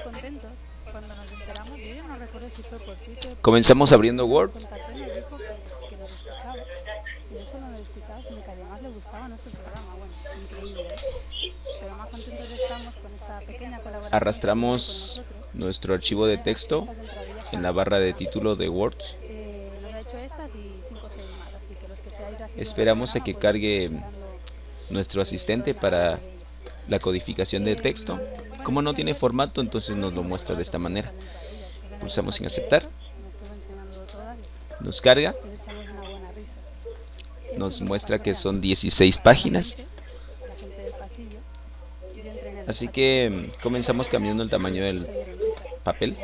contentos cuando nos enteramos, y yo no recuerdo si fue por Twitter, Comenzamos abriendo Word. contactó y nos dijo que lo escuchaba. Y no solo lo escuchaba, sino que además le gustaba nuestro programa. Bueno, increíble, ¿eh? Pero más contentos estamos con esta pequeña colaboración Arrastramos con nosotros. nuestro archivo de texto en la barra de título de Word. Nos ha hecho estas y 5 o 6 más, así que los que seáis así. Esperamos a que cargue nuestro asistente para la codificación del texto. Como no tiene formato, entonces nos lo muestra de esta manera. Pulsamos en aceptar. Nos carga. Nos muestra que son 16 páginas. Así que comenzamos cambiando el tamaño del papel.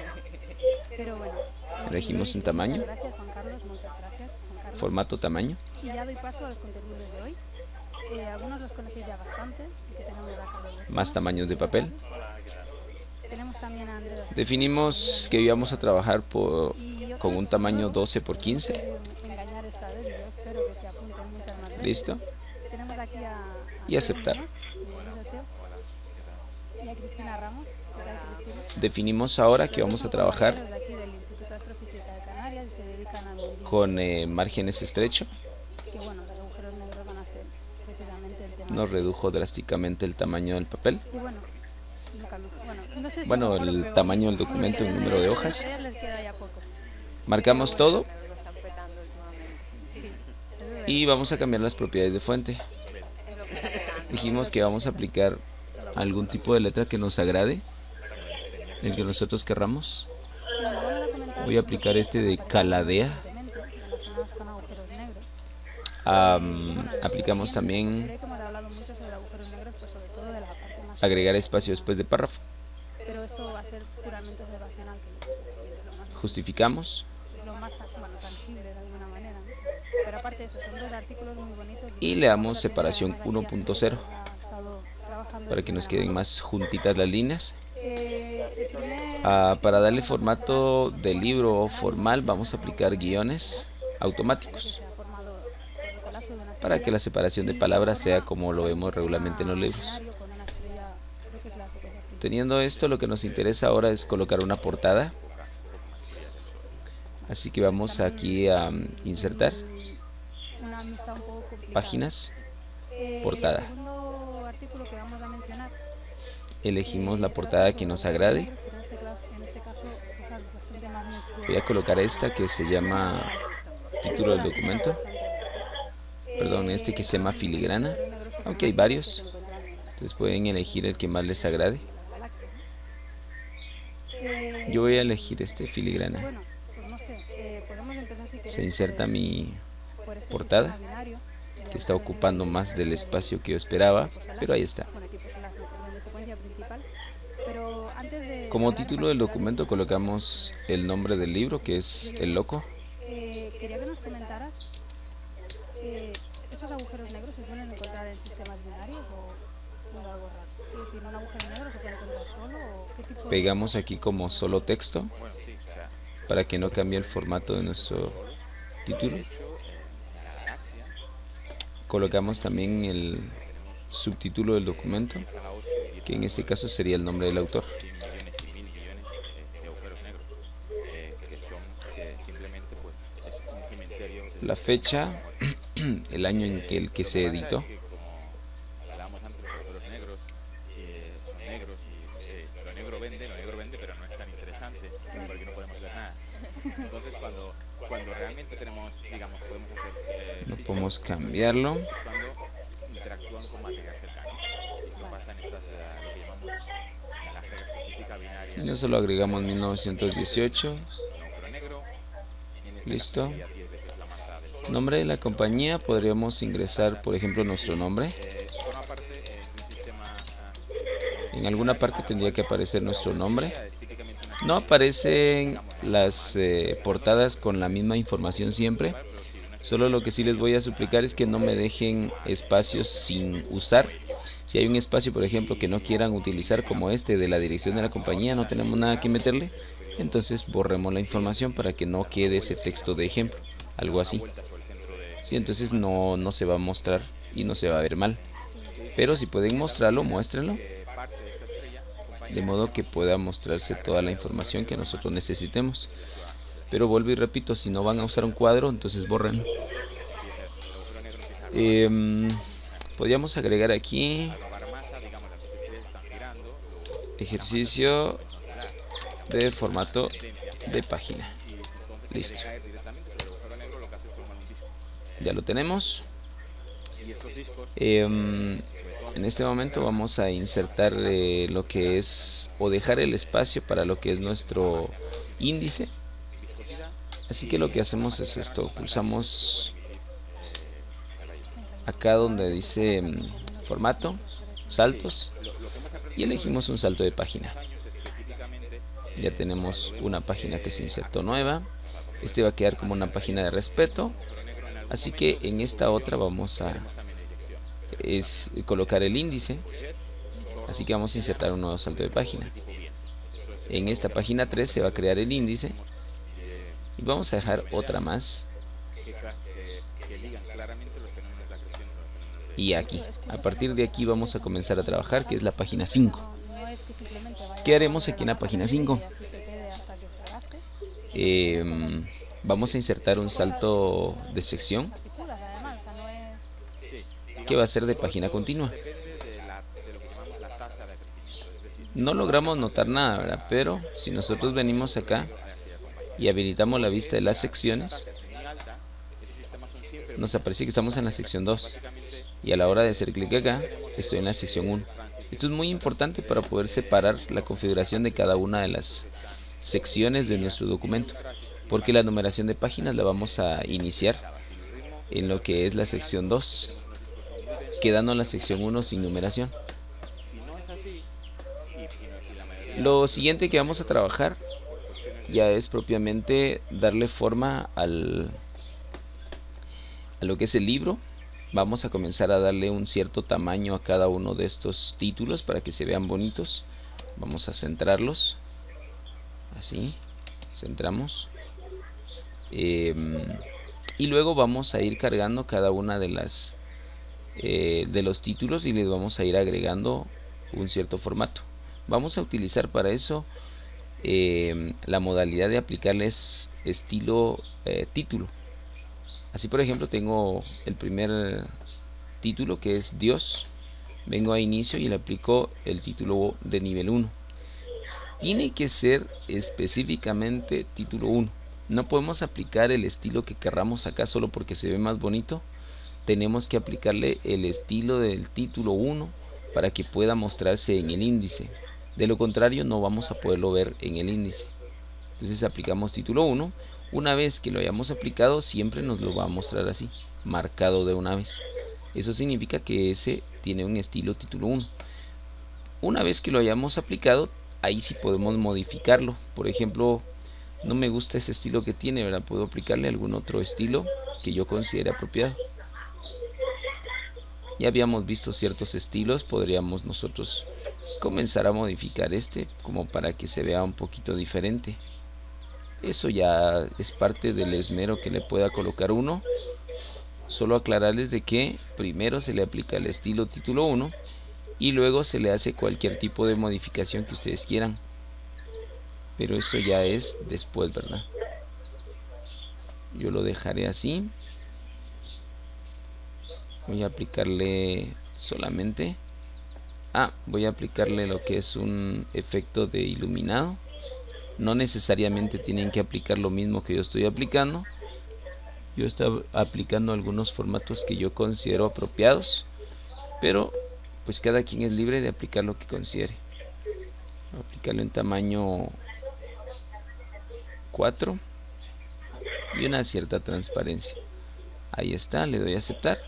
Elegimos un tamaño. Formato, tamaño. Y ya doy paso a los contenidos de hoy. Algunos los conocéis ya bastante. Más tamaños de papel. Tenemos también a Andrés. Definimos que íbamos a trabajar con un tamaño 12 por 15. Listo. Y aceptar. Definimos ahora que vamos a trabajar con márgenes estrechos. Nos redujo drásticamente el tamaño del papel. Bueno, el tamaño del documento en número de hojas. Marcamos todo. Y vamos a cambiar las propiedades de fuente. Dijimos que vamos a aplicar algún tipo de letra que nos agrade, el que nosotros querramos. Voy a aplicar este de Caladea. Aplicamos también agregar espacio después de párrafo. Justificamos. Y le damos separación 1.0 para que nos queden más juntitas las líneas. Para darle formato de libro formal vamos a aplicar guiones automáticos para que la separación de palabras sea como lo vemos regularmente en los libros. Teniendo esto, lo que nos interesa ahora es colocar una portada. Así que vamos aquí a insertar páginas, portada. Elegimos la portada que nos agrade. Voy a colocar esta que se llama título del documento. Perdón, este que se llama filigrana. Aunque hay varios, entonces pueden elegir el que más les agrade. Yo voy a elegir este filigrana. Se inserta mi portada, que está ocupando más del espacio que yo esperaba, pero ahí está. Como título del documento colocamos el nombre del libro, que es El Loco. Quería que nos comentaras, ¿estos agujeros negros se suelen encontrar en sistemas binarios o algo raro? Es decir, ¿un agujero negro se puede encontrar solo o qué tipo? Pegamos aquí como solo texto para que no cambie el formato de nuestro título. Colocamos también el subtítulo del documento, que en este caso sería el nombre del autor. La fecha, el año en el que se editó. No podemos cambiarlo. Si no, solo agregamos 1918. Listo. Nombre de la compañía, podríamos ingresar, por ejemplo, nuestro nombre. En alguna parte tendría que aparecer nuestro nombre. No aparecen las portadas con la misma información siempre. Solo lo que sí les voy a suplicar es que no me dejen espacios sin usar. Si hay un espacio, por ejemplo, que no quieran utilizar, como este de la dirección de la compañía, no tenemos nada que meterle, entonces borremos la información para que no quede ese texto de ejemplo, algo así. Sí, entonces no se va a mostrar y no se va a ver mal. Pero si pueden mostrarlo, muéstrenlo. de modo que pueda mostrarse toda la información que nosotros necesitemos. Pero vuelvo y repito, si no van a usar un cuadro, entonces borren. Podríamos agregar aquí ejercicio de formato de página. Listo. Ya lo tenemos. En este momento vamos a insertar lo que es, o dejar el espacio para lo que es nuestro índice. Así que lo que hacemos es esto, pulsamos acá donde dice formato, saltos, y elegimos un salto de página. Ya tenemos una página que se insertó nueva. Este va a quedar como una página de respeto. Así que en esta otra vamos a colocar el índice. Así que vamos a insertar un nuevo salto de página. En esta página 3 se va a crear el índice. Y vamos a dejar otra más. Y aquí, a partir de aquí vamos a comenzar a trabajar, que es la página 5. ¿Qué haremos aquí en la página 5? Vamos a insertar un salto de sección que va a ser de página continua. No logramos notar nada, ¿verdad? Pero si nosotros venimos acá y habilitamos la vista de las secciones, nos aparece que estamos en la sección 2. Y a la hora de hacer clic acá, estoy en la sección 1. Esto es muy importante para poder separar la configuración de cada una de las secciones de nuestro documento, porque la numeración de páginas la vamos a iniciar en lo que es la sección 2, quedando en la sección 1 sin numeración. Lo siguiente que vamos a trabajar ya es propiamente darle forma a lo que es el libro. Vamos a comenzar a darle un cierto tamaño a cada uno de estos títulos para que se vean bonitos. Vamos a centrarlos. Así, centramos. Y luego vamos a ir cargando cada una de las de los títulos y les vamos a ir agregando un cierto formato. Vamos a utilizar para eso la modalidad de aplicarles estilo título. Así, por ejemplo, tengo el primer título, que es Dios. Vengo a inicio y le aplico el título de nivel 1. Tiene que ser específicamente título 1. No podemos aplicar el estilo que querramos acá solo porque se ve más bonito. Tenemos que aplicarle el estilo del título 1 para que pueda mostrarse en el índice. De lo contrario, no vamos a poderlo ver en el índice. Entonces aplicamos título 1. Una vez que lo hayamos aplicado, siempre nos lo va a mostrar así, marcado de una vez. Eso significa que ese tiene un estilo título 1. Una vez que lo hayamos aplicado, ahí sí podemos modificarlo. Por ejemplo, no me gusta ese estilo que tiene, ¿verdad? Puedo aplicarle algún otro estilo que yo considere apropiado. Ya habíamos visto ciertos estilos, podríamos nosotros comenzar a modificar este como para que se vea un poquito diferente. Eso ya es parte del esmero que le pueda colocar uno. Solo aclararles de que primero se le aplica el estilo título 1 y luego se le hace cualquier tipo de modificación que ustedes quieran. Pero eso ya es después, ¿verdad? Yo lo dejaré así. Voy a aplicarle solamente... voy a aplicarle lo que es un efecto de iluminado. No necesariamente tienen que aplicar lo mismo que yo estoy aplicando. Yo estoy aplicando algunos formatos que yo considero apropiados, pero pues cada quien es libre de aplicar lo que considere. Voy a aplicarlo en tamaño 4 y una cierta transparencia. Ahí está, le doy a aceptar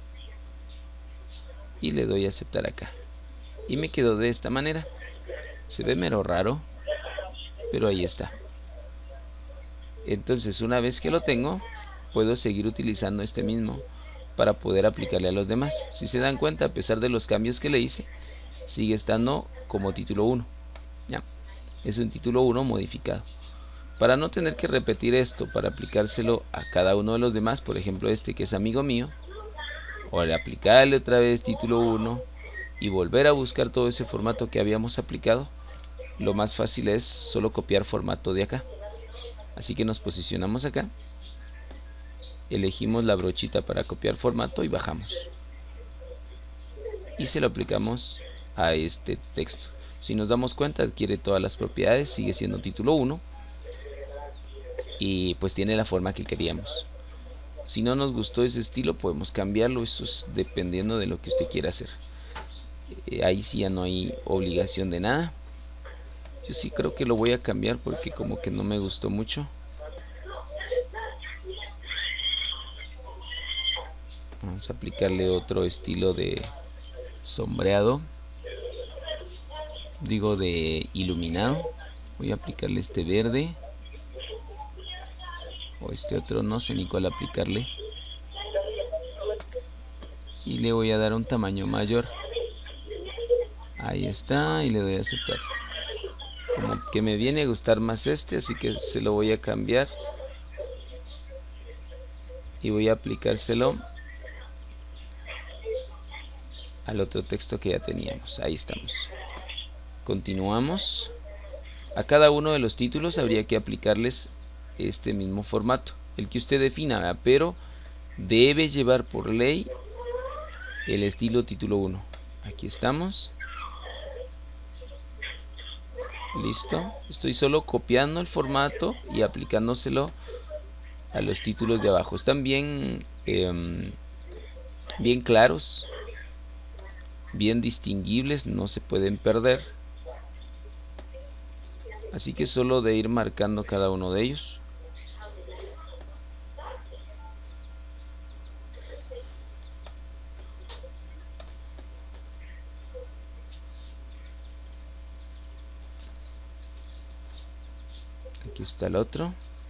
y le doy a aceptar acá. Y me quedó de esta manera. Se ve mero raro, pero ahí está. Entonces, una vez que lo tengo, puedo seguir utilizando este mismo para poder aplicarle a los demás. Si se dan cuenta, a pesar de los cambios que le hice, sigue estando como título 1. ¿Ya? Es un título 1 modificado. Para no tener que repetir esto, para aplicárselo a cada uno de los demás, por ejemplo este que es amigo mío, o al aplicarle otra vez título 1 y volver a buscar todo ese formato que habíamos aplicado, lo más fácil es solo copiar formato de acá. Así que nos posicionamos acá, elegimos la brochita para copiar formato y bajamos. Y se lo aplicamos a este texto. Si nos damos cuenta, adquiere todas las propiedades, sigue siendo título 1 y pues tiene la forma que queríamos. Si no nos gustó ese estilo, podemos cambiarlo, eso es dependiendo de lo que usted quiera hacer. Ahí sí ya no hay obligación de nada. Yo sí creo que lo voy a cambiar porque como que no me gustó mucho. Vamos a aplicarle otro estilo de sombreado, digo de iluminado. Voy a aplicarle este verde, o este otro, no sé ni cuál aplicarle, y le voy a dar un tamaño mayor. Ahí está, y le doy a aceptar. Como que me viene a gustar más este, así que se lo voy a cambiar y voy a aplicárselo al otro texto que ya teníamos. Ahí estamos. Continuamos. A cada uno de los títulos habría que aplicarles este mismo formato, el que usted defina, pero debe llevar por ley el estilo título 1. Aquí estamos. Listo. Estoy solo copiando el formato y aplicándoselo a los títulos de abajo. Están bien claros, bien distinguibles, no se pueden perder. Así que solo de ir marcando cada uno de ellos. Aquí está el otro.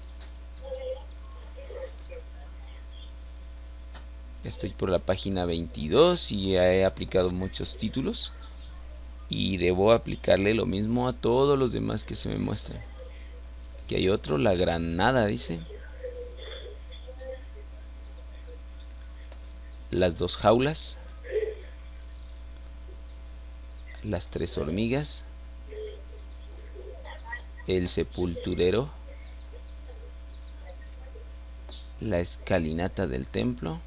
Estoy por la página 22 y ya he aplicado muchos títulos. Y debo aplicarle lo mismo a todos los demás que se me muestran. Aquí hay otro, la granada dice. Las 2 jaulas. Las 3 hormigas. El sepulturero. La escalinata del templo.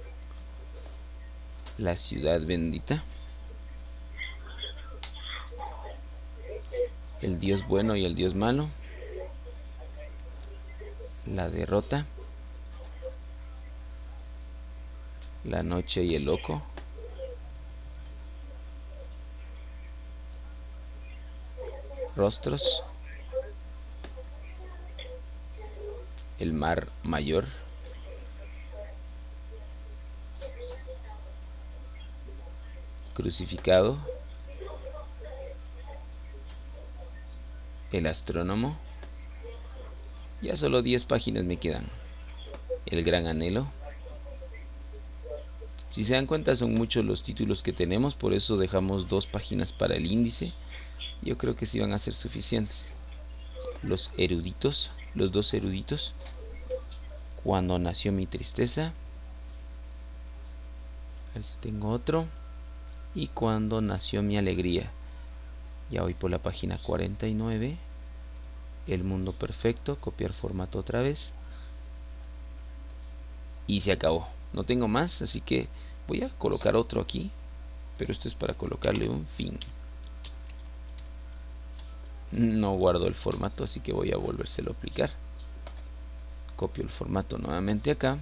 La ciudad bendita. El Dios bueno y el Dios malo. La derrota. La noche y el loco. Rostros. El mar mayor. Crucificado. El astrónomo. Ya solo 10 páginas me quedan. El gran anhelo. Si se dan cuenta, son muchos los títulos que tenemos, por eso dejamos 2 páginas para el índice. Yo creo que sí van a ser suficientes. Los eruditos, los 2 eruditos. Cuando nació mi tristeza. A ver si tengo otro. Y cuando nació mi alegría. Ya voy por la página 49. El mundo perfecto. Copiar formato otra vez. Y se acabó. No tengo más, así que voy a colocar otro aquí. Pero esto es para colocarle un fin. No guardo el formato, así que voy a volvérselo a aplicar. Copio el formato nuevamente acá.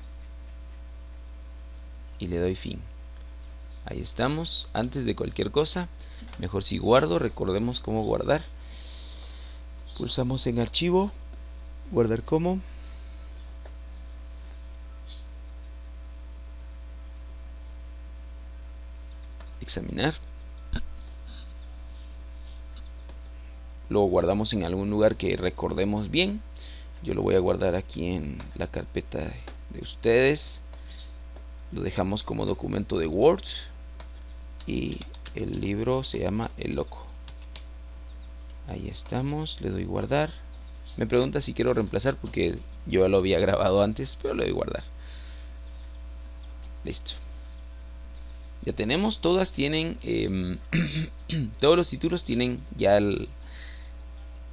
Y le doy fin. Ahí estamos. Antes de cualquier cosa, mejor si guardo, recordemos cómo guardar. Pulsamos en archivo, guardar como. Examinar. Lo guardamos en algún lugar que recordemos bien. Yo lo voy a guardar aquí en la carpeta de ustedes. Lo dejamos como documento de Word. Y el libro se llama El Loco. Ahí estamos, le doy guardar. Me pregunta si quiero reemplazar porque yo ya lo había grabado antes, pero le doy guardar. Listo. Ya tenemos, todas tienen, todos los títulos tienen ya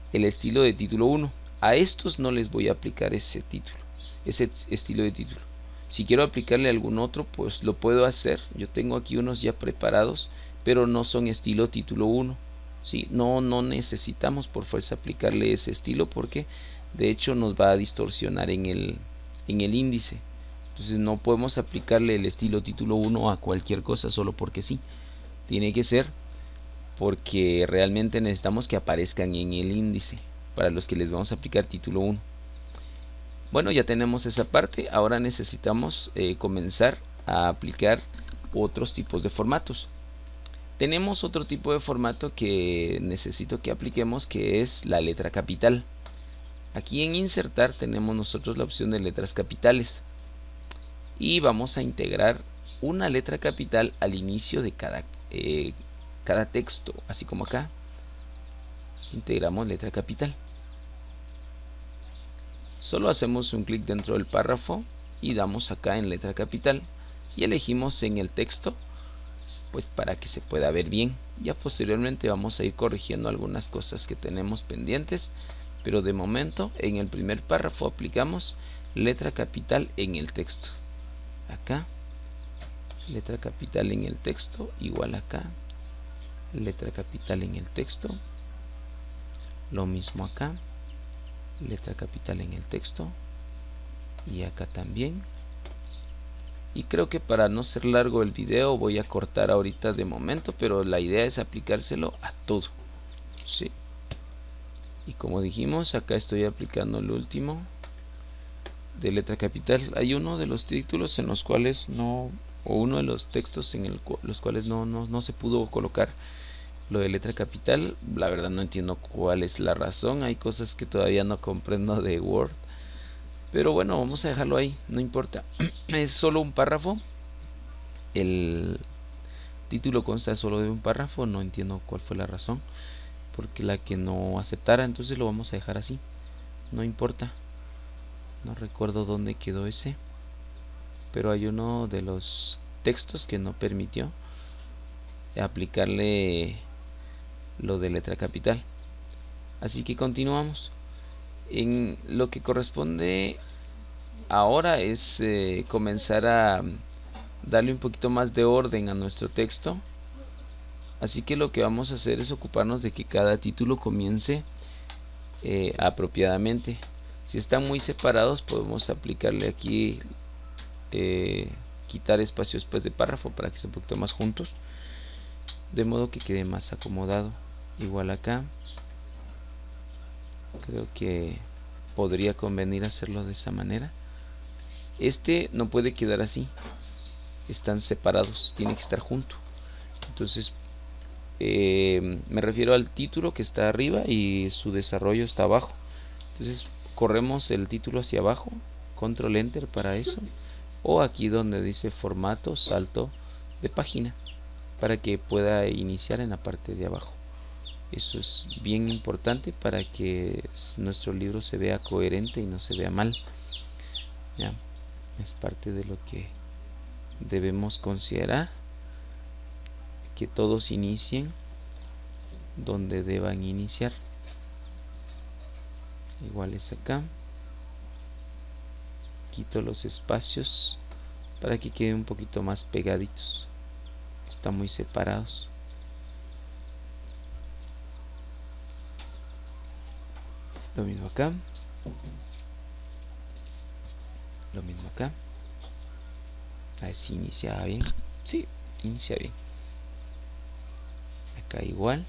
el estilo de título 1. A estos no les voy a aplicar ese estilo de título. Si quiero aplicarle algún otro, pues lo puedo hacer. Yo tengo aquí unos ya preparados, pero no son estilo título 1. ¿Sí? No necesitamos por fuerza aplicarle ese estilo, porque de hecho nos va a distorsionar en el índice. Entonces no podemos aplicarle el estilo título 1 a cualquier cosa solo porque sí. Tiene que ser porque realmente necesitamos que aparezcan en el índice para los que les vamos a aplicar título 1. Bueno, ya tenemos esa parte. Ahora necesitamos comenzar a aplicar otros tipos de formatos. Tenemos otro tipo de formato que necesito que apliquemos, que es la letra capital. Aquí en insertar tenemos nosotros la opción de letras capitales y vamos a integrar una letra capital al inicio de cada texto, así como acá integramos letra capital. Solo hacemos un clic dentro del párrafo y damos acá en letra capital y elegimos en el texto, pues para que se pueda ver bien. Ya posteriormente vamos a ir corrigiendo algunas cosas que tenemos pendientes, pero de momento en el primer párrafo aplicamos letra capital en el texto. Acá letra capital en el texto, igual acá letra capital en el texto, lo mismo acá, letra capital en el texto y acá también. Y creo que para no ser largo el video voy a cortar ahorita de momento, pero la idea es aplicárselo a todo, ¿sí? Y como dijimos, acá estoy aplicando el último de letra capital. Hay uno de los títulos en los cuales no, o uno de los textos en los cuales no se pudo colocar lo de letra capital. La verdad no entiendo cuál es la razón. Hay cosas que todavía no comprendo de Word, pero bueno, vamos a dejarlo ahí, no importa. Es solo un párrafo. El título consta solo de un párrafo. No entiendo cuál fue la razón porque la que no aceptara, entonces lo vamos a dejar así, no importa. No recuerdo dónde quedó ese, pero hay uno de los textos que no permitió aplicarle lo de letra capital. Así que continuamos. En lo que corresponde ahora es comenzar a darle un poquito más de orden a nuestro texto. Así que lo que vamos a hacer es ocuparnos de que cada título comience apropiadamente. Si están muy separados, podemos aplicarle aquí quitar espacios después de párrafo para que sea un poquito más juntos, de modo que quede más acomodado. Igual acá creo que podría convenir hacerlo de esa manera. Este no puede quedar así, están separados, tiene que estar junto. Entonces me refiero al título que está arriba y su desarrollo está abajo. Entonces corremos el título hacia abajo, control enter para eso, o aquí donde dice formato, salto de página, para que pueda iniciar en la parte de abajo. Eso es bien importante para que nuestro libro se vea coherente y no se vea mal. ¿Ya? Es parte de lo que debemos considerar, que todos inicien donde deban iniciar. Igual es acá, quito los espacios para que queden un poquito más pegaditos, están muy separados. Lo mismo acá, lo mismo acá. A ver si inicia bien. Sí, inicia bien. Acá igual.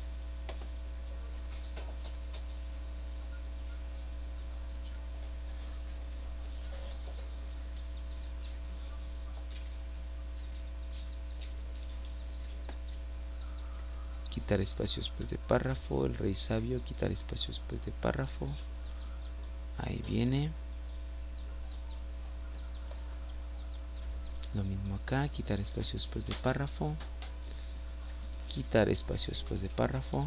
Quitar espacios después de párrafo. El rey sabio, quitar espacios después de párrafo. Ahí viene. Lo mismo acá, quitar espacios después de párrafo. Quitar espacios después de párrafo.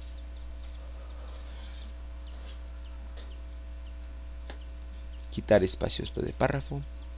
Quitar espacios después de párrafo.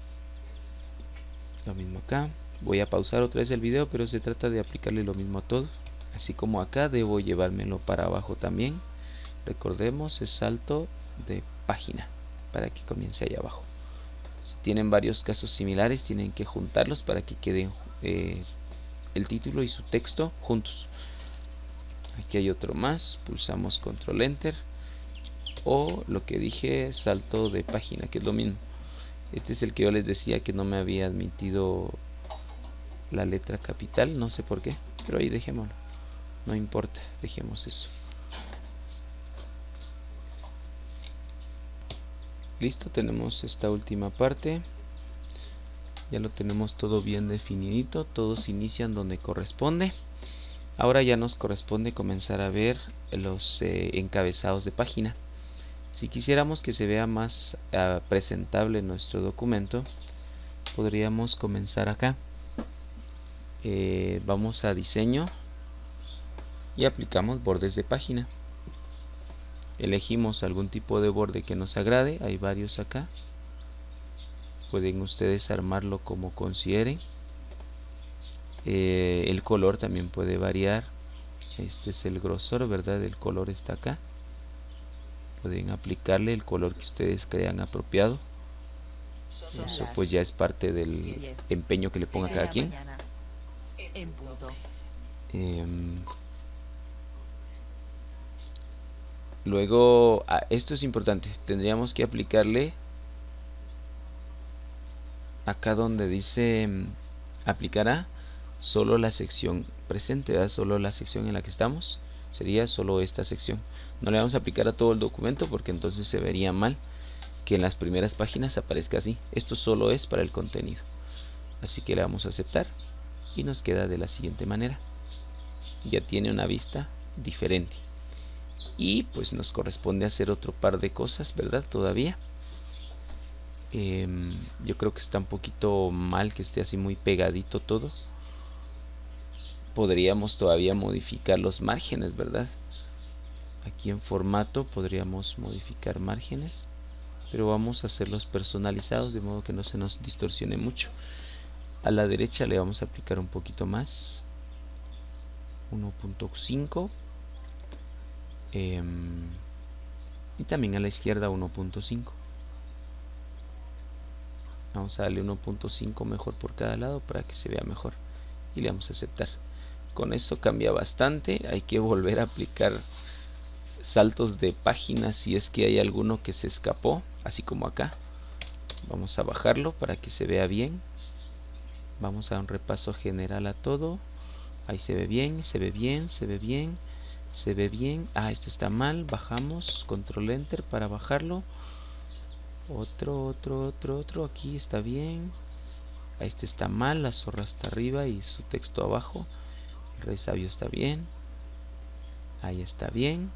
Lo mismo acá. Voy a pausar otra vez el video, pero se trata de aplicarle lo mismo a todos. Así como acá debo llevármelo para abajo también. recordemos, es salto de página para que comience ahí abajo. Si tienen varios casos similares, tienen que juntarlos para que queden el título y su texto juntos. Aquí hay otro más, pulsamos control enter, o lo que dije, salto de página, que es lo mismo. Este es el que yo les decía que no me había admitido la letra capital, no sé por qué, pero ahí dejémoslo, no importa, dejemos eso. Listo, tenemos esta última parte, ya lo tenemos todo bien definidito, todos inician donde corresponde. Ahora ya nos corresponde comenzar a ver los encabezados de página. Si quisiéramos que se vea más presentable nuestro documento, podríamos comenzar acá. Vamos a diseño y aplicamos bordes de página. Elegimos algún tipo de borde que nos agrade, hay varios acá. Pueden ustedes armarlo como consideren. El color también puede variar. Este es el grosor, ¿verdad? El color está acá. Pueden aplicarle el color que ustedes crean apropiado. Eso pues ya es parte del empeño que le ponga cada quien. Luego, esto es importante, tendríamos que aplicarle acá donde dice aplicará solo la sección presente, ¿verdad? Solo la sección en la que estamos, sería solo esta sección. No le vamos a aplicar a todo el documento porque entonces se vería mal que en las primeras páginas aparezca así. Esto solo es para el contenido, así que le vamos a aceptar y nos queda de la siguiente manera. Ya tiene una vista diferente. Y pues nos corresponde hacer otro par de cosas, ¿verdad? Todavía yo creo que está un poquito mal que esté así muy pegadito todo. Podríamos todavía modificar los márgenes, ¿verdad? Aquí en formato podríamos modificar márgenes, pero vamos a hacerlos personalizados de modo que no se nos distorsione mucho. A la derecha le vamos a aplicar un poquito más, 1.5, y también a la izquierda 1.5. Vamos a darle 1.5 mejor por cada lado para que se vea mejor y le vamos a aceptar. Con eso cambia bastante. Hay que volver a aplicar saltos de páginas si es que hay alguno que se escapó, así como acá. Vamos a bajarlo para que se vea bien. Vamos a un repaso general a todo. Ahí se ve bien, se ve bien, se ve bien, se ve bien. Este está mal, bajamos, control enter para bajarlo. Otro, aquí está bien. Este está mal, la zorra está arriba y su texto abajo. El rey sabio está bien. Ahí está bien.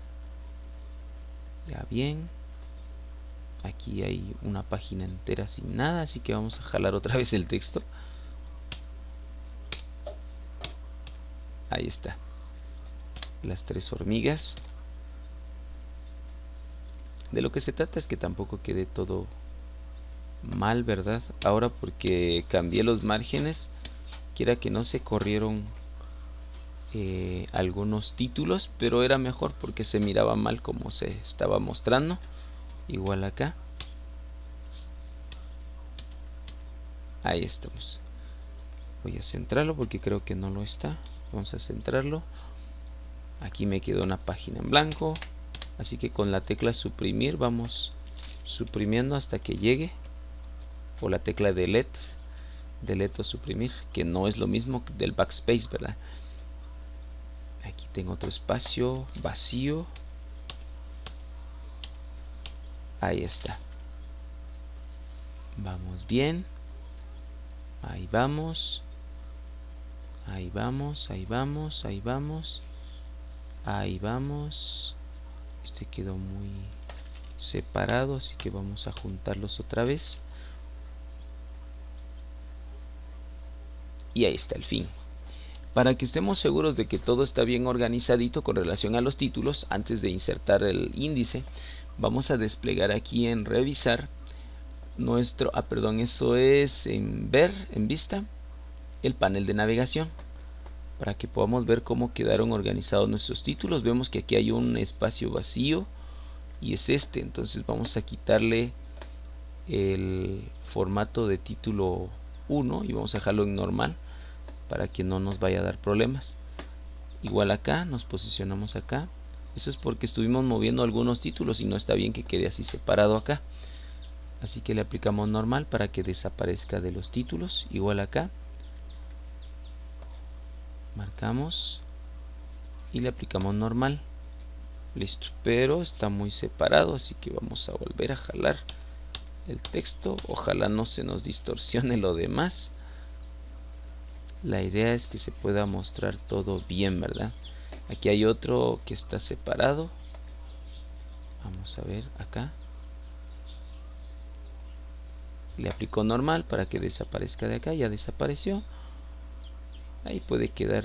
Ya bien. Aquí hay una página entera sin nada, así que vamos a jalar otra vez el texto. Ahí está. Las tres hormigas. De lo que se trata es que tampoco quede todo mal, ¿verdad? Ahora porque cambié los márgenes, quiera que no, se corrieron algunos títulos, pero era mejor porque se miraba mal como se estaba mostrando. Igual acá. Ahí estamos. Voy a centrarlo porque creo que no lo está. Vamos a centrarlo. Aquí me quedó una página en blanco, así que con la tecla suprimir vamos suprimiendo hasta que llegue, o la tecla delete o suprimir, que no es lo mismo que del backspace, ¿verdad? Aquí tengo otro espacio vacío. Ahí está. Vamos bien. Ahí vamos. Ahí vamos, ahí vamos, ahí vamos. Ahí vamos. Este quedó muy separado, así que vamos a juntarlos otra vez. Y ahí está el fin. Para que estemos seguros de que todo está bien organizadito con relación a los títulos, antes de insertar el índice, vamos a desplegar aquí en revisar nuestro, eso es en ver, en vista, el panel de navegación. para que podamos ver cómo quedaron organizados nuestros títulos. Vemos que aquí hay un espacio vacío y es este, entonces vamos a quitarle el formato de título 1 y vamos a dejarlo en normal para que no nos vaya a dar problemas. Igual acá nos posicionamos acá. Eso es porque estuvimos moviendo algunos títulos y no está bien que quede así separado acá. Así que le aplicamos normal para que desaparezca de los títulos. Igual acá. Marcamos y le aplicamos normal. Listo, pero está muy separado, así que vamos a volver a jalar el texto. Ojalá no se nos distorsione lo demás. La idea es que se pueda mostrar todo bien, ¿verdad? Aquí hay otro que está separado. Vamos a ver acá. Le aplico normal para que desaparezca de acá. Ya desapareció. Ahí puede quedar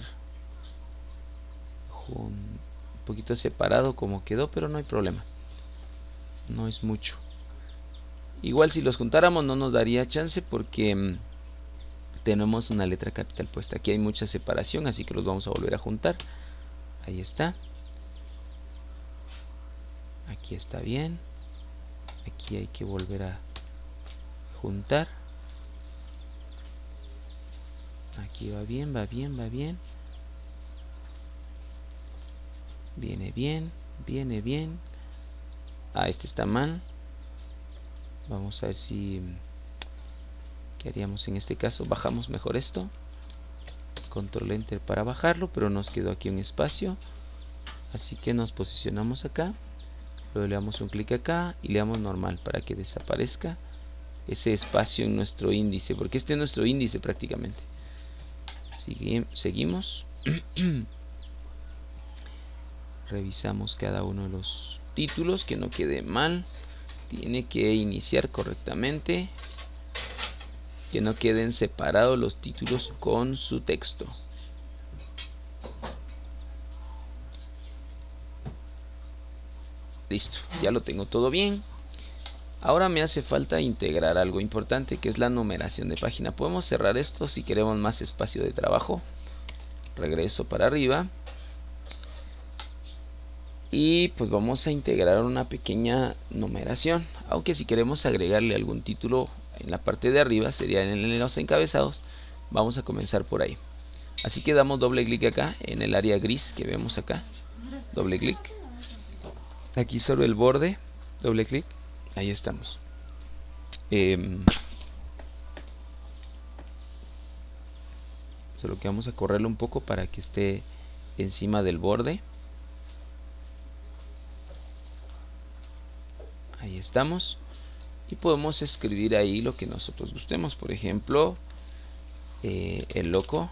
un poquito separado como quedó, pero no hay problema. No es mucho. Igual si los juntáramos no nos daría chance porque tenemos una letra capital puesta. Aquí hay mucha separación, así que los vamos a volver a juntar. Ahí está. Aquí está bien. Aquí hay que volver a juntar. Aquí va bien, va bien, va bien. Viene bien, viene bien. Ah, este está mal. Vamos a ver si... ¿Qué haríamos en este caso? Bajamos mejor esto. Control Enter para bajarlo, pero nos quedó aquí un espacio. Así que nos posicionamos acá. Luego le damos un clic acá y le damos normal para que desaparezca ese espacio en nuestro índice, porque este es nuestro índice prácticamente. Seguimos. Revisamos cada uno de los títulos, que no quede mal. Tiene que iniciar correctamente, que no queden separados los títulos con su texto. Listo, ya lo tengo todo bien. Ahora me hace falta integrar algo importante, que es la numeración de página. Podemos cerrar esto si queremos más espacio de trabajo. Regreso para arriba. Y pues vamos a integrar una pequeña numeración. Aunque si queremos agregarle algún título en la parte de arriba, sería en los encabezados. Vamos a comenzar por ahí. Así que damos doble clic acá, en el área gris que vemos acá. Doble clic. Aquí sobre el borde, doble clic. Ahí estamos. Solo que vamos a correrlo un poco para que esté encima del borde. Ahí estamos. Y podemos escribir ahí lo que nosotros gustemos. Por ejemplo, el loco,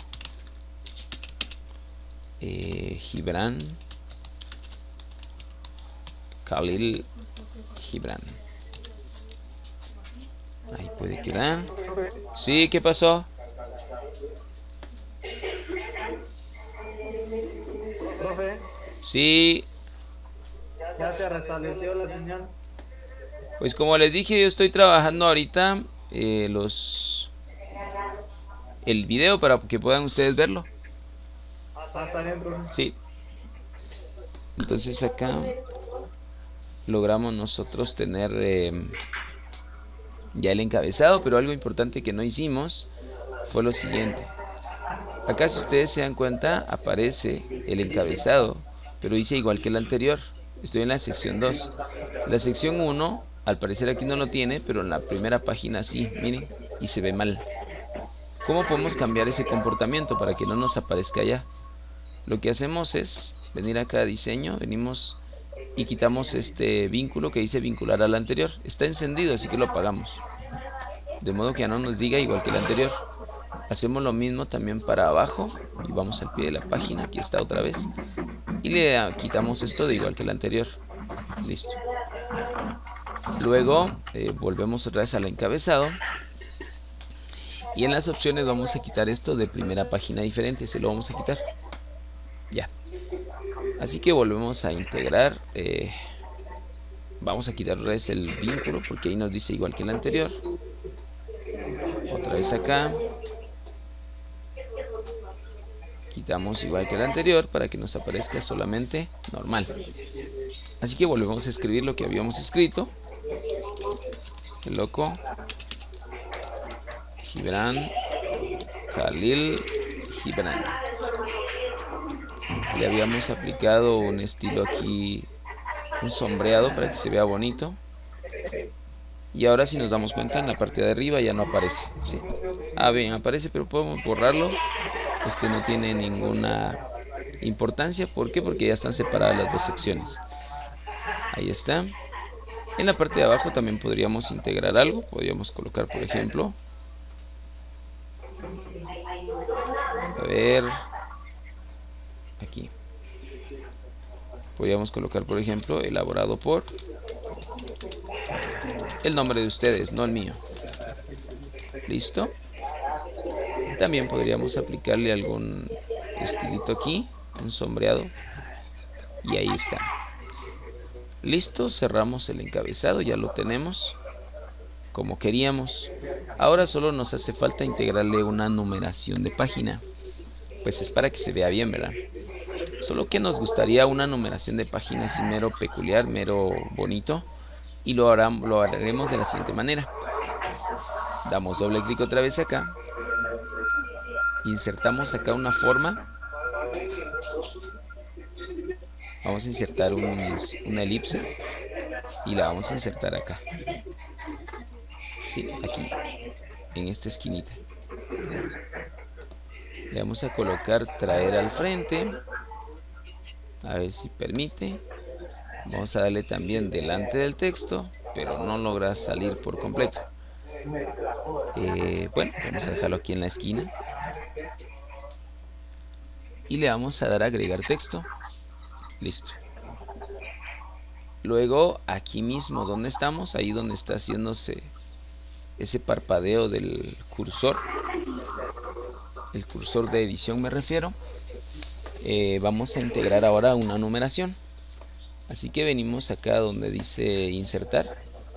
Gibran, Khalil Gibran. Ahí puede quedar. Sí, ¿qué pasó? Profe, Sí, ya se restableció la señal. pues como les dije, yo estoy trabajando ahorita el video para que puedan ustedes verlo. Hasta adentro. Sí. Entonces acá logramos nosotros tener ya el encabezado, pero algo importante que no hicimos fue lo siguiente. Acá, si ustedes se dan cuenta, aparece el encabezado, pero dice igual que el anterior. Estoy en la sección 2. La sección 1, al parecer aquí no lo tiene, pero en la primera página sí, miren, y se ve mal. ¿Cómo podemos cambiar ese comportamiento para que no nos aparezca allá? Lo que hacemos es venir acá a diseño, venimos y quitamos este vínculo que dice vincular al anterior. Está encendido, así que lo apagamos, de modo que ya no nos diga igual que el anterior. Hacemos lo mismo también para abajo y vamos al pie de la página. Aquí está otra vez, y le quitamos esto de igual que el anterior. Listo. Luego volvemos otra vez al encabezado y en las opciones vamos a quitar esto de primera página diferente. Se lo vamos a quitar. Ya. Así que volvemos a integrar. Vamos a quitar otra vez el vínculo porque ahí nos dice igual que el anterior. Otra vez acá. Quitamos igual que el anterior para que nos aparezca solamente normal. Así que volvemos a escribir lo que habíamos escrito. Qué loco. Gibran Khalil Gibran. Le habíamos aplicado un estilo aquí, un sombreado para que se vea bonito. Y ahora si nos damos cuenta, en la parte de arriba ya no aparece, ¿sí? Bien, aparece, pero podemos borrarlo. Este no tiene ninguna importancia. ¿Por qué? Porque ya están separadas las dos secciones. Ahí está. En la parte de abajo también podríamos integrar algo. Podríamos colocar, por ejemplo, a ver, aquí podríamos colocar, por ejemplo, elaborado por el nombre de ustedes, no el mío. Listo. También podríamos aplicarle algún estilito aquí, un sombreado, y ahí está. Listo, cerramos el encabezado, ya lo tenemos como queríamos. Ahora solo nos hace falta integrarle una numeración de página. Pues es para que se vea bien, ¿verdad? Solo que nos gustaría una numeración de página así mero peculiar, mero bonito. Y lo haremos de la siguiente manera. Damos doble clic otra vez acá. Insertamos acá una forma. Vamos a insertar una elipse. Y la vamos a insertar acá. Sí, aquí. En esta esquinita. Le vamos a colocar traer al frente. A ver si permite. Vamos a darle también delante del texto, pero no logra salir por completo. Bueno, vamos a dejarlo aquí en la esquina. Y le vamos a dar a agregar texto. Listo. Luego, aquí mismo donde estamos, ahí donde está haciéndose ese parpadeo del cursor, el cursor de edición me refiero, vamos a integrar ahora una numeración. Así que venimos acá donde dice insertar,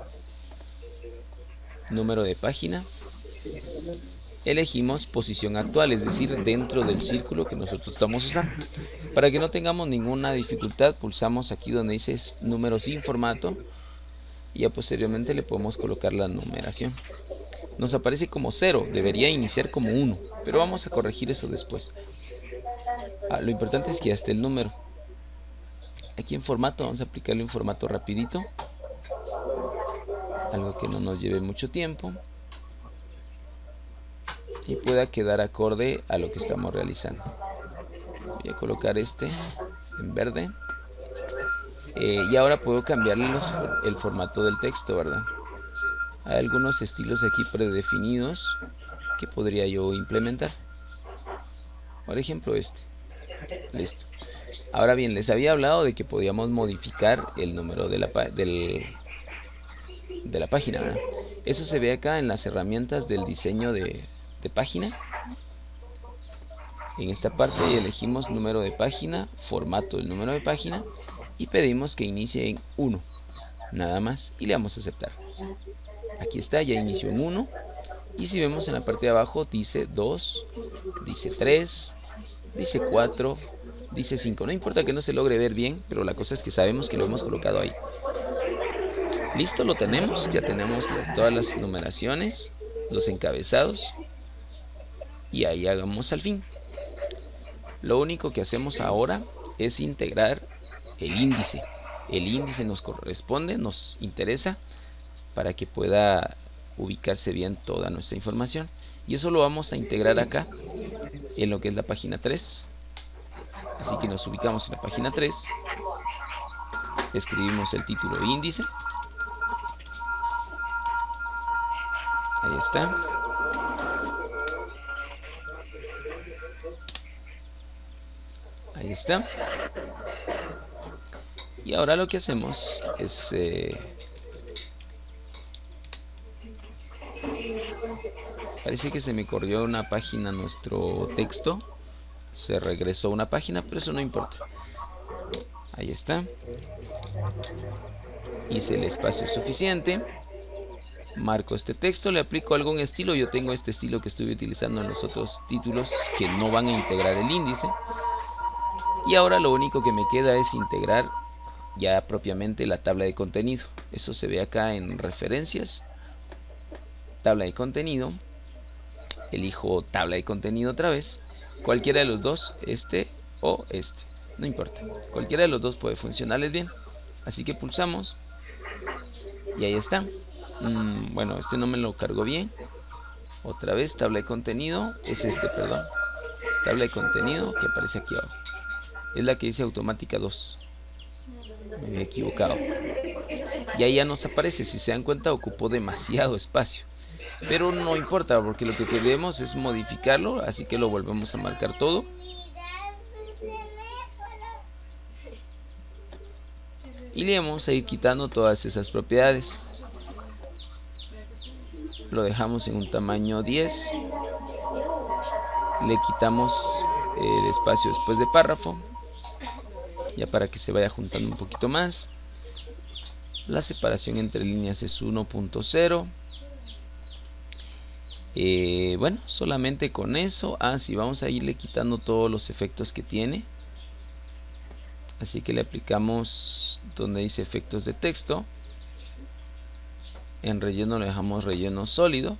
número de página, elegimos posición actual, es decir, dentro del círculo que nosotros estamos usando. Para que no tengamos ninguna dificultad, pulsamos aquí donde dice número sin formato y ya posteriormente le podemos colocar la numeración. Nos aparece como 0, debería iniciar como 1, pero vamos a corregir eso después. Lo importante es que ya esté el número. Aquí en formato vamos a aplicarle un formato rapidito, algo que no nos lleve mucho tiempo y pueda quedar acorde a lo que estamos realizando. Voy a colocar este en verde y ahora puedo cambiarle el formato del texto, ¿verdad? Hay algunos estilos aquí predefinidos que podría yo implementar. Por ejemplo este. Listo. Ahora bien, les había hablado de que podíamos modificar el número de la página, ¿verdad? Eso se ve acá en las herramientas del diseño de página. En esta parte elegimos número de página, formato del número de página y pedimos que inicie en 1. Nada más y le damos a aceptar. Aquí está, ya inició en 1. Y si vemos en la parte de abajo dice 2, dice 3, dice 4, dice 5. No importa que no se logre ver bien, pero la cosa es que sabemos que lo hemos colocado ahí. Listo, lo tenemos. Ya tenemos todas las numeraciones, los encabezados. Y ahí hagamos al fin. Lo único que hacemos ahora es integrar el índice. El índice nos corresponde, nos interesa para que pueda ubicarse bien toda nuestra información. Y eso lo vamos a integrar acá en lo que es la página 3. Así que nos ubicamos en la página 3. Escribimos el título índice. Ahí está. Ahí está. Y ahora lo que hacemos es parece que se me corrió una página nuestro texto. Se regresó una página, pero eso no importa. Ahí está. Hice el espacio suficiente. marco este texto, le aplico algún estilo. Yo tengo este estilo que estuve utilizando en los otros títulos que no van a integrar el índice. Y ahora lo único que me queda es integrar ya propiamente la tabla de contenido. Eso se ve acá en referencias, tabla de contenido. Elijo tabla de contenido otra vez, cualquiera de los dos, este o este, no importa, cualquiera de los dos puede funcionarles bien. Así que pulsamos y ahí está. Bueno, este no me lo cargó bien. Otra vez tabla de contenido, es este, perdón, tabla de contenido que aparece aquí abajo, es la que dice automática 2. Me había equivocado. Y ahí ya nos aparece. Si se dan cuenta, ocupó demasiado espacio, pero no importa porque lo que queremos es modificarlo, así que lo volvemos a marcar todo. Y le vamos a ir quitando todas esas propiedades. Lo dejamos en un tamaño 10. Le quitamos el espacio después de párrafo, ya para que se vaya juntando un poquito más. La separación entre líneas es 1.0. Bueno, solamente con eso. Sí, vamos a irle quitando todos los efectos que tiene. Así que le aplicamos donde dice efectos de texto. En relleno le dejamos relleno sólido.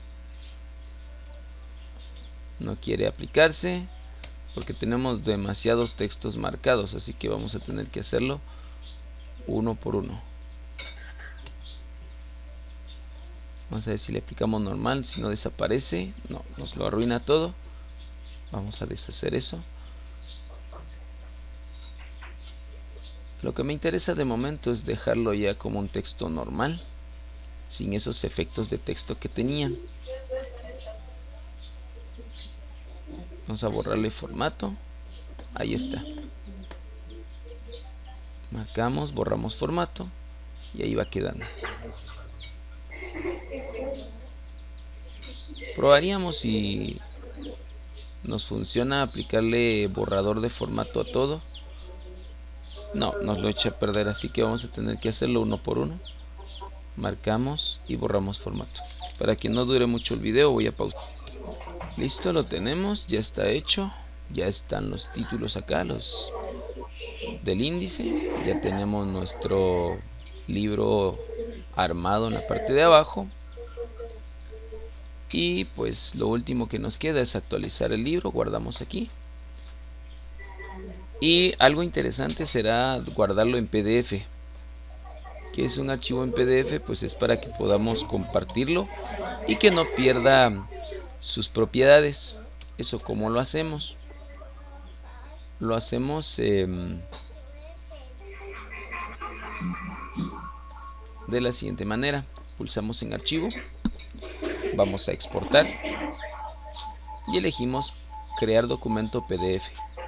No quiere aplicarse porque tenemos demasiados textos marcados, así que vamos a tener que hacerlo uno por uno. Vamos a ver si le aplicamos normal, si no desaparece, no, nos lo arruina todo. Vamos a deshacer eso. Lo que me interesa de momento es dejarlo ya como un texto normal, sin esos efectos de texto que tenían. Vamos a borrarle formato. Ahí está. Marcamos, borramos formato y ahí va quedando. Probaríamos si nos funciona aplicarle borrador de formato a todo. No, nos lo echa a perder, así que vamos a tener que hacerlo uno por uno. Marcamos y borramos formato. Para que no dure mucho el video voy a pausar. Listo, lo tenemos, ya está hecho. Ya están los títulos acá, los del índice. Ya tenemos nuestro libro armado en la parte de abajo. Y pues lo último que nos queda es actualizar el libro. Guardamos aquí. Y algo interesante será guardarlo en PDF. ¿Qué es un archivo en PDF? Pues es para que podamos compartirlo y que no pierda sus propiedades. ¿Eso cómo lo hacemos? Lo hacemos de la siguiente manera. Pulsamos en archivo, vamos a exportar y elegimos crear documento PDF.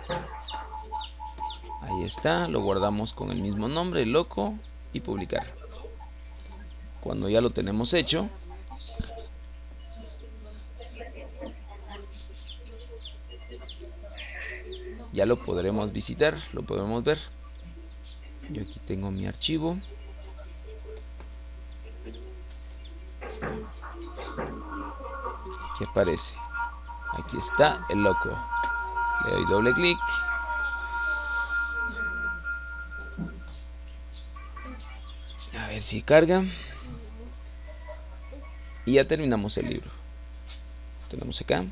Ahí está, lo guardamos con el mismo nombre, loco, y publicar. Cuando ya lo tenemos hecho, ya lo podremos visitar, lo podemos ver. Yo aquí tengo mi archivo. Aquí aparece. Aquí está el loco. Le doy doble clic. A ver si carga. Y ya terminamos el libro. Tenemos acá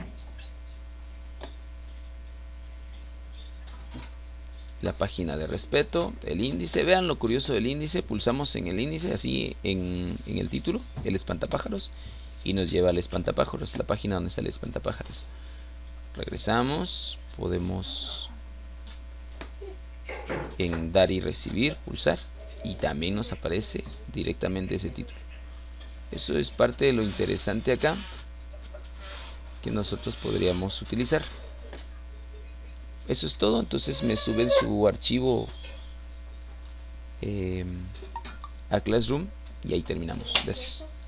la página de respeto, el índice. Vean lo curioso del índice. Pulsamos en el índice, así en el título, el espantapájaros, y nos lleva al espantapájaros, la página donde está el espantapájaros. Regresamos, podemos en dar y recibir, pulsar, y también nos aparece directamente ese título. Eso es parte de lo interesante acá que nosotros podríamos utilizar. Eso es todo. Entonces me suben su archivo a Classroom y ahí terminamos. Gracias.